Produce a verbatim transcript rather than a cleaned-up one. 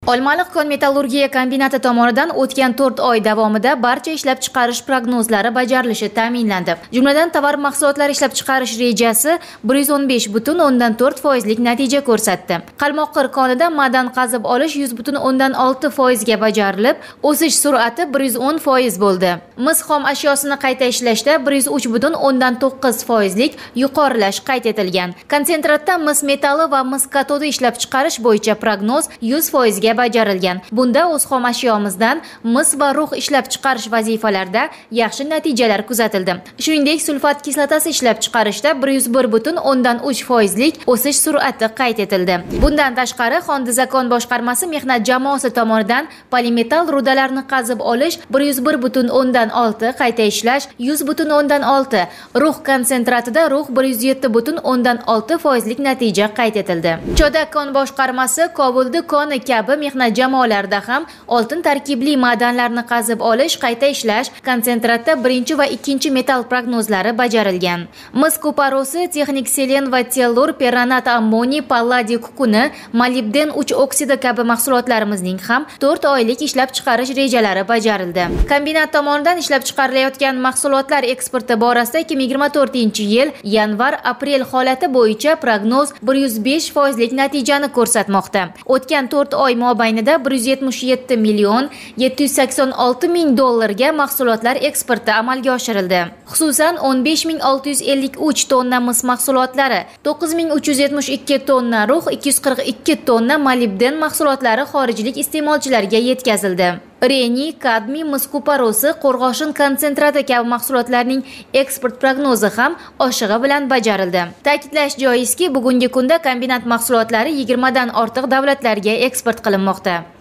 Olmaliq kon-metallurgiya kombinati tomonidan o'tgan to'rt oy davomida barcha ishlab chiqarish prognozlari bajarilishi ta'minlandi. Jumladan tovar mahsulotlari ishlab chiqarish rejasi bir yuz o'n besh butun o'ndan to'rt foizlik natija ko'rsatdi. Qalmoqir konida madan qazib olish yuz butun o'ndan olti foizga bajarilib, o'sish sur'ati bir yuz o'n foiz bo'ldi. Mis xom ashyosini qayta ishlashda bir yuz uch butun o'ndan to'qqiz foizlik yuqorilash qayd etilgan. Konsentratda mis metali va mis katodi ishlab chiqarish bo'yicha prognoz yuz foizga bajarilgan. Bunda o'z xom ashyomizdan mis va rux ishlab chiqarish vazifalarida yaxshi natijalar kuzatildi. Shuningdek, sulfat kislotasi ishlab chiqarishda bir yuz bir butun o'ndan uch foizlik o'sish sur'ati qayd etildi. Bundan tashqari, Xondizakon boshqarmasi mehnat jamoasi tomonidan polimetal rudalarni qazib olish bir yuz bir butun o'ndan olti, qayta ishlash yuz butun o'ndan olti, rux konsentratida rux bir yuz yetti butun o'ndan olti foizlik natija qayd etildi. Chodak kon boshqarmasi Kobulda koni kabi mehnat jamoalarida ham oltin tarkibli madanlarni qazib olish, qayta ishlash, konsentratda birinchi va ikkinchi metal prognozlari bajarilgan. Mis kuparosi, texnik selen va tellur, perranat ammoniy, palladiy kukuni, molibden uch oksidi kabi mahsulotlarimizning ham to'rt oylik ishlab chiqarish rejalari bajarildi. Kombinat tomonidan ishlab chiqarilayotgan mahsulotlar eksporti borasida ikki ming yigirma to'rtinchi yil yanvar-aprel holati bo'yicha prognoz bir yuz besh foizlik natijani ko'rsatmoqda. O'tgan to'rt oy mobaynida bir yuz yetmish yetti million yetti yuz sakson olti ming dollarga mahsulotlar eksporti amalga oshirildi. Xususan o'n besh ming olti yuz ellik uch tonna mis mahsulotlari, to'qqiz ming uch yuz yetmish ikki tonna rux, ikki yuz qirq ikki tonna molibden mahsulotlari xorijlik iste'molchilarga yetkazildi. Reni, kadmiy, mis kuparosi, qo'rg'oshin konsentrati kabi mahsulotlarning eksport prognozi ham oshig'i bilan bajarildi. Ta'kidlash joizki, bugungi kunda kombinat mahsulotlari yigirma dan ortiq davlatlarga eksport qilinmoqda.